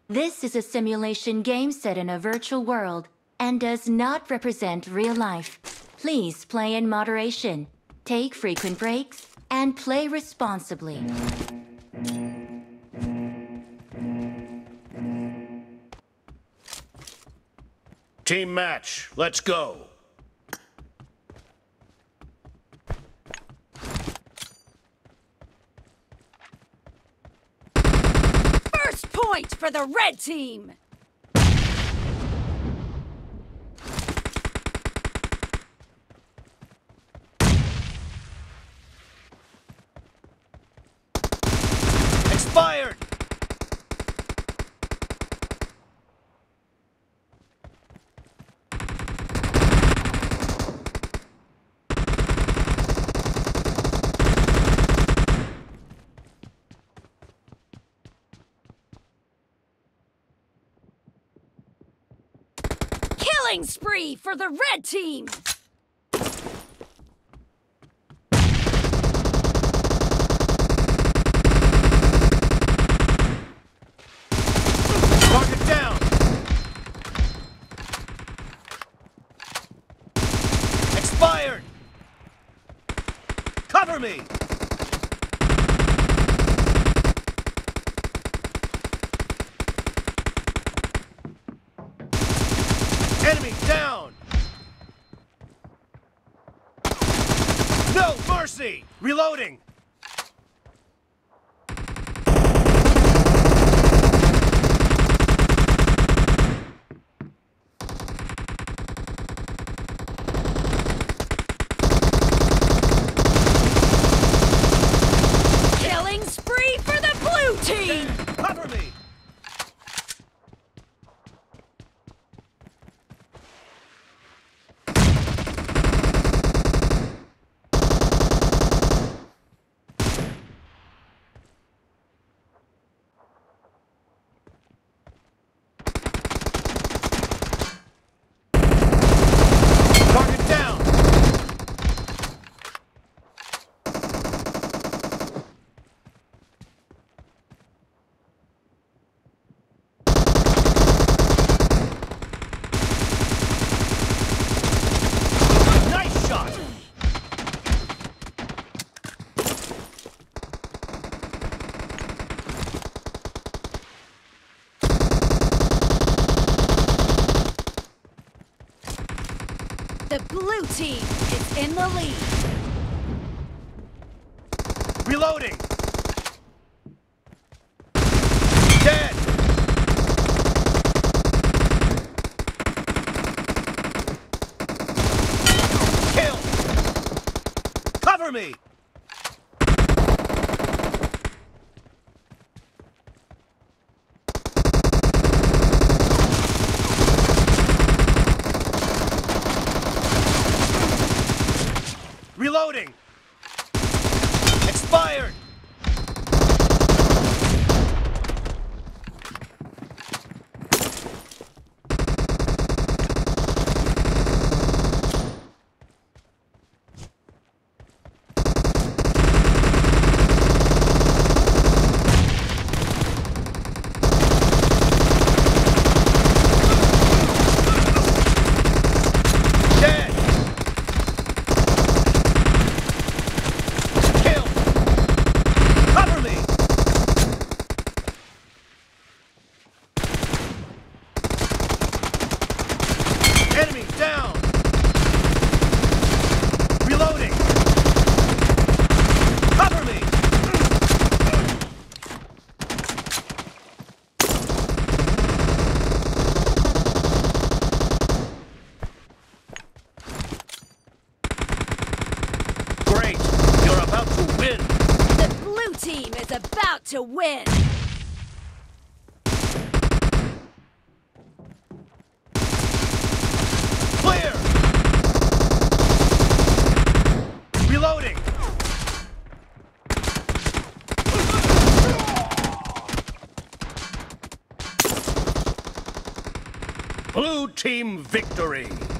This is a simulation game set in a virtual world and does not represent real life. Please play in moderation, take frequent breaks, and play responsibly. Team match, let's go. First point for the red team! Expired! Killing spree for the red team! Target down! Expired! Cover me! Enemy down! No mercy! Reloading! Killing spree for the blue team! Cover me! Target down! Nice shot! The blue team is in the lead. Reloading! Dead! Kill! Cover me! Reloading! Expired! Dead! Kill! Cover me! Enemy down! Reloading! Cover me! Great! You're about to win! The blue team is about to win. Clear! Reloading! Blue team victory!